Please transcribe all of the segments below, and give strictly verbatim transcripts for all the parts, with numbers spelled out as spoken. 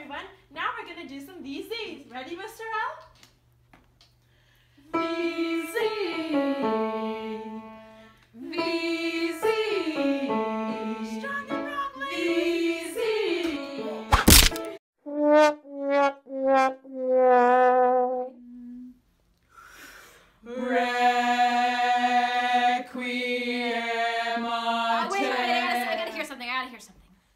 everyone. Now we're going to do some V Zs. Ready, Mister L? V Z. V Z. Strong and wrongly. V Z. Requiem. Oh, wait, wait, I gotta, I gotta hear something. I gotta hear something.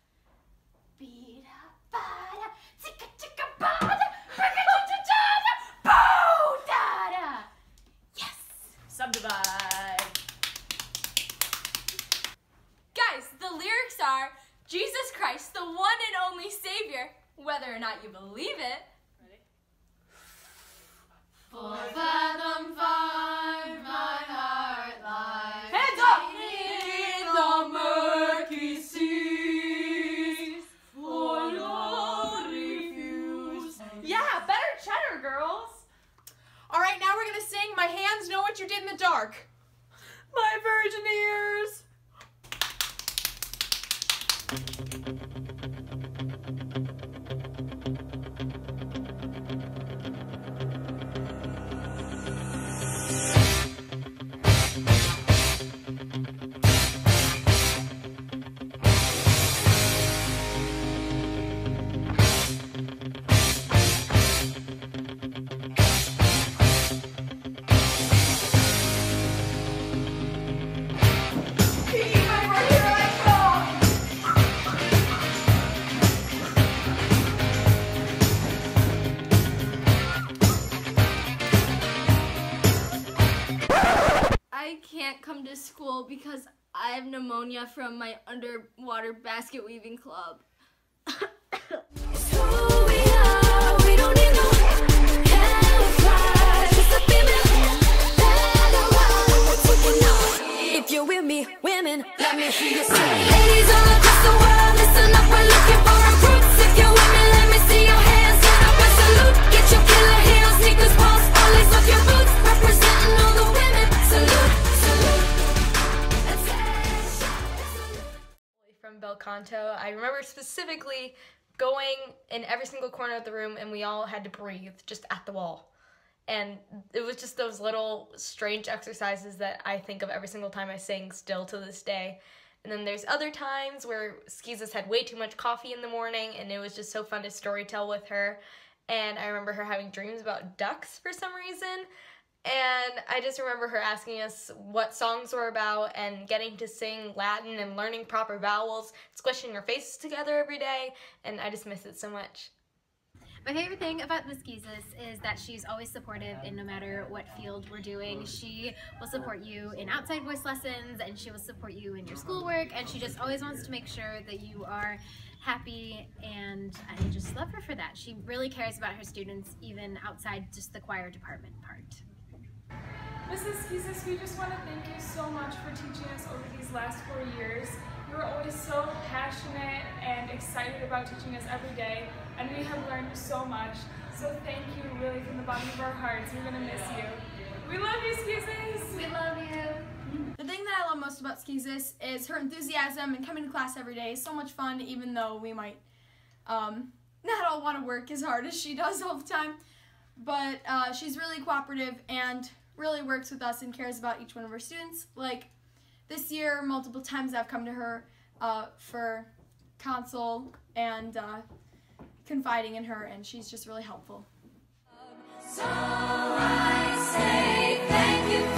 Yes! Subdivide. Guys, the lyrics are, Jesus Christ, the one and only Savior, whether or not you believe it. Ready? Four fathom five, my heart lies. Hands up! In the murky seas, for Lord refuse. Yeah, better cheddar, girls. All right, now we're gonna sing My Hands Know What You Did in the Dark. My virgin ears. I can't come to school because I have pneumonia from my underwater basket weaving club. If you're with me, women, let me hear you say. Ladies all across the world, listen up, we're looking for recruits. If you're with me, let me see your hands. Get up and salute. Get your killer heels, sneakers, pulse, always off your boots. Representing all the women. Salute, salute. From Bel Canto, I remember specifically going in every single corner of the room and we all had to breathe just at the wall. And it was just those little strange exercises that I think of every single time I sing still to this day. And then there's other times where Skizas had way too much coffee in the morning and it was just so fun to storytell with her. And I remember her having dreams about ducks for some reason. And I just remember her asking us what songs were about and getting to sing Latin and learning proper vowels, squishing her faces together every day, and I just miss it so much. My favorite thing about the Skizas is that she's always supportive in no matter what field we're doing. She will support you in outside voice lessons and she will support you in your schoolwork, and she just always wants to make sure that you are happy, and I just love her for that. She really cares about her students even outside just the choir department part. Missus Skizas, we just want to thank you so much for teaching us over these last four years. You were always so passionate and excited about teaching us every day, and we have learned so much. So thank you really from the bottom of our hearts. We're going to miss you. We love you, Skizas! We love you! The thing that I love most about Skizas is her enthusiasm and coming to class every day is so much fun, even though we might um, not all want to work as hard as she does all the time. But uh, she's really cooperative and really works with us and cares about each one of her students. Like this year, multiple times I've come to her uh, for counsel and uh, confiding in her, and she's just really helpful. So I say thank you.